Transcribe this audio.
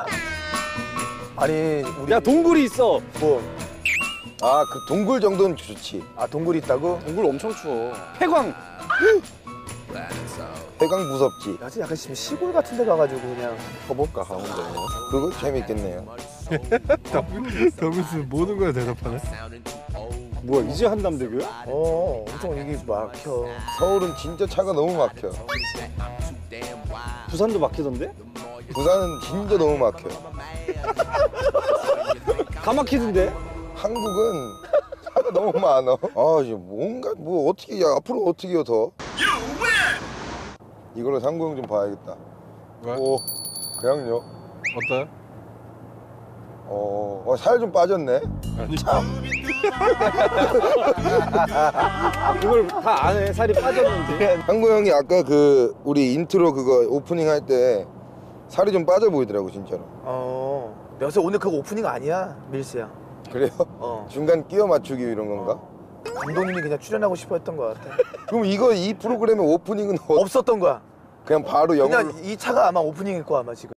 아니 우리 야 동굴이 있어. 뭐? 아, 그 동굴 정도는 좋지. 아 동굴이 있다고? 동굴 엄청 추워. 폐광. 해강 무섭지. 야, 약간 지금 시골 같은 데 가가지고 그냥 가볼까, 가운데. 그거 재밌겠네요. 더민스 모든 거에 대답하네. 뭐야 이제 한남대교야? 엄청 여기 막혀. 서울은 진짜 차가 너무 막혀. 부산도 막히던데? 부산은 진짜 너무 막혀. 다 막히던데? 한국은 차가 너무 많아. 아, 이제 뭔가 뭐 어떻게 야 앞으로 어떻게 요 더? 이걸로 상구형 좀 봐야겠다. 왜? 오, 그냥요. 어때? 살 좀 빠졌네. 아니. 그걸 다 안 해. 살이 빠졌는데. 상구형이 아까 그 우리 인트로 그거 오프닝 할 때 살이 좀 빠져 보이더라고 진짜로. 그래서 오늘 그거 오프닝 아니야, 밀스야. 그래요? 중간 끼워 맞추기 이런 건가? 감독님이 그냥 출연하고 싶어 했던 것 같아. 그럼 이 프로그램의 오프닝은 없었던 거야. 그냥 바로 영어로. 그냥 이 차가 아마 오프닝일 거야 아마 지금.